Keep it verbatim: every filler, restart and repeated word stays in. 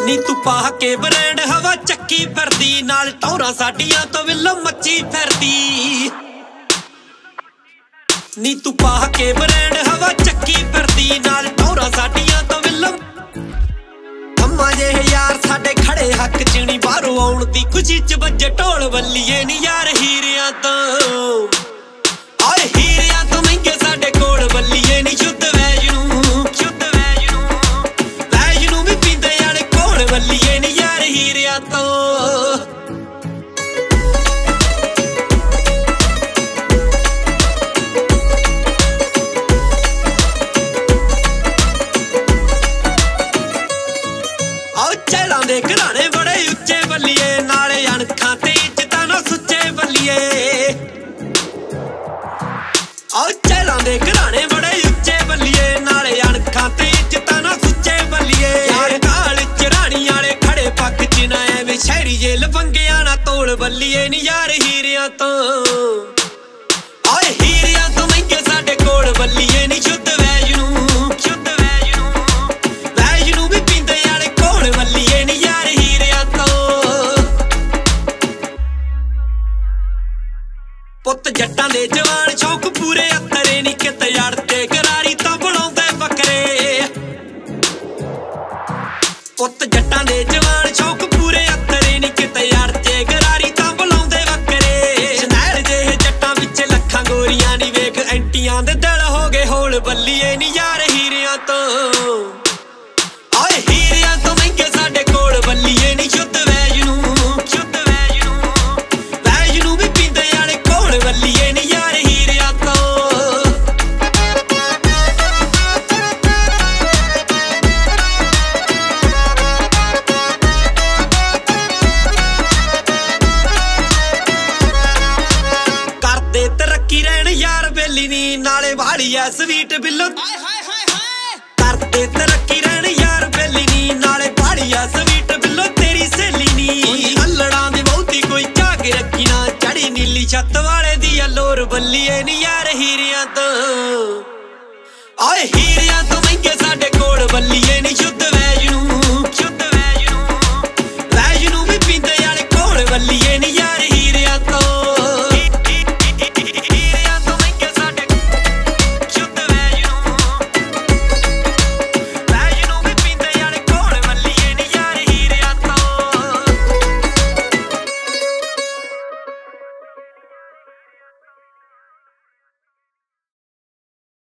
ਨੀ ਤੂੰ ਪਾ ਕੇ ਬ੍ਰਾਂਡ ਹਵਾ ਚੱਕੀ ਫਿਰਦੀ ਨਾਲ ਟੌਰਾਂ ਸਾਡੀਆਂ ਤੋਂ ਵਿਲੋ ਮੱਚੀ ਫਿਰਦੀ ਨੀ ਤੂੰ ਪਾ ਕੇ ਬ੍ਰਾਂਡ ਹਵਾ ਚੱਕੀ ਫਿਰਦੀ ਨਾਲ ਟੌਰਾਂ ਸਾਡੀਆਂ ਤੋਂ ਵਿਲੋ ਅੰਮਾ ਜੇ ਯਾਰ ਸਾਡੇ ਖੜੇ ਹੱਕ ਚ ਨੀ ਬਾਹਰੋਂ ਆਉਣ ਦੀ ਖੁਸ਼ੀ ਚ ਵੱਜੇ ਢੋਲ ਬੱਲੀਏ ਨੀ ਯਾਰ ਹੀਰਿਆਂ ਤੋਂ ਆਏ ਹੀਰਿਆਂ ਤੋਂ ਮਹਿੰਗੇ ਸਾਡੇ ਕੋਲ ਬੱਲੀਏ ਨੀ ਸ਼ੁੱਧ ਵੈਜ ਨੂੰ ਸ਼ੁੱਧ ਵੈਜ ਨੂੰ ਵੈਜ ਨੂੰ ਵੀ ਪੀਂਦੇ ਵਾਲੇ ਕੋਲ ਬੱਲੀਏ ਨੀ ਯਾਰ ਹੀਰਿਆਂ ਤੋਂ ਚੈਲਾਂ ਦੇ ਘਰਾਣੇ ਬੜੇ ਉੱਚੇ ਬੱਲੀਏ ਨਾਲੇ ਅਣਖਾਂ ਤੇ ਇੱਜ਼ਤਾਂ ਨਾ ਸੁੱਚੇ ਬੱਲੀਏ ਆਹ ਚੈਲਾਂ ਦੇ ਘਰਾਣੇ ਬੜੇ ਉੱਚੇ ਬੱਲੀਏ ਨਾਲੇ ਅਣਖਾਂ ਤੇ ਇੱਜ਼ਤਾਂ ਨਾ ਸੁੱਚੇ ਬੱਲੀਏ ਯਾਰ ਕਾਲ ਚਰਾਣੀ ਵਾਲੇ ਖੜੇ ਪੱਕ ਚ ਨਾ ਐਵੇਂ ਸ਼ਹਿਰੀ ਜੇ ਲਫੰਗਿਆਂ ਨਾ ਤੋਲ ਬੱਲੀਏ ਨੀ ਯਾਰ ਹੀਰਿਆਂ ਤੋਂ ਆਏ ਹੀਰਿਆਂ ਤੋਂ ਮਹਿੰਗੇ ਸਾਡੇ ਕੋਲ ਬੱਲੀਏ ਨੀ ਸ਼ੁੱਧ ਵੈਜ ਨੂੰ ਸ਼ੁੱਧ ਵੈਜ ਨੂੰ ਵੈਜ ਨੂੰ ਵੀ ਪੀਂਦੇ ਵਾਲੇ ਕੋਲ ਬੱਲੀਏ ਨੀ ਯਾਰ ਹੀਰਿਆਂ ਤੋਂ ਪੁੱਤ ਜੱਟਾਂ ਦੇ ਜਵਾਨ ਸ਼ੌਕ ਪੂਰੇ ਅੱਤਰੇ ਨੀ ਕਿਤੇ ਅੜਦੇ ਗਰਾਰੀ ਤਾਂ ਬੁਲਾਉਂਦੇ ਬੱਕਰੇ ਪੁੱਤ ਜੱਟਾਂ ਦੇ ਜਵਾਨ ਸ਼ੌਕ ਪੂਰੇ ਅੱਤਰੇ ਨੀ ਕਿਤੇ ਅੜਦੇ ਗਰਾਰੀ ਤਾਂ ਬੁਲਾਉਂਦੇ ਬੱਕਰੇ ਸ਼ਨੈਲ ਜਿਹੇ ਜੱਟਾਂ ਵਿੱਚ ਲੱਖਾਂ ਗੋਰੀਆਂ ਨੀ ਵੇਖ ਐਂਟੀਆਂ ਦੇ ਦਿਲ ਹੋ ਗਏ ਹੋਲ ਬੱਲੀਏ ਨੀ ਯਾਰ ਹੀਰਿਆਂ ਤੋਂ ਆਏ ਹੀਰਿਆਂ ਤੋਂ ਮਹਿੰਗੇ ਸਾਡੇ ਕੋਲ ਬੱਲੀਏ ਨੀ ਸ਼ੁੱਧ ਵੈਜ ਨੂੰ ਸ਼ੁੱਧ ਵੈਜ ਨੂੰ ਵੈਜ ਨੂੰ ਵੀ ਪੀਂਦੇ ਵਾਲੇ ਕੋਲ ਬੱਲੀਏ ਨੀ ਯਾਰ ਹੀਰਿਆਂ ਤੋਂ ਕਰਦੇ ਤਰੱਕੀ ਰਹਿਣ ਯਾਰ ਬੇਲੀ ਨੀ ਨਾਲੇ ਵਾਲੀ ਐ ਸਵੀਟ ਬਿੱਲੋ ਕਰਦੇ ਤਰੱਕੀ ਰਹਿਣ ਯਾਰ ਬੇਲੀ ਨੀ ਨਾਲੇ ਵਾਲੀ ਐ ਸਵੀਟ ਬਿੱਲੋ ਤੇਰੀ ਸਹੇਲੀ ਨੀ ਅੱਲੜਾਂ ਦੀ ਬਹੁਤੀ ਕੋਈ ਚਾਹ ਕੇ ਰੱਖੀ ਨਾ ਚੜੀ ਨੀਲੀ ਛੱਤ ਵਾਲੇ ਦੀ ਅਲੋਰ ਬੱਲੀਏ ਨੀ ਯਾਰ ਹੀਰਿਆਂ ਤੋਂ ਆਏ ਹੀਰਿਆਂ ਤੋਂ ਮਹਿੰਗੇ ਸਾਡੇ ਕੋਲ ਬੱਲੀਏ ਨੀ